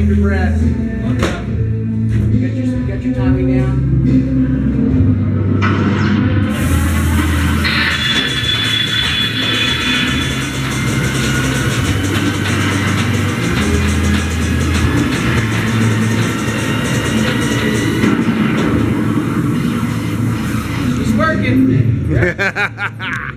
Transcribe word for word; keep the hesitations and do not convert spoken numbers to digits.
keep your breath. Look up. You got your, you got your timing down. He's working.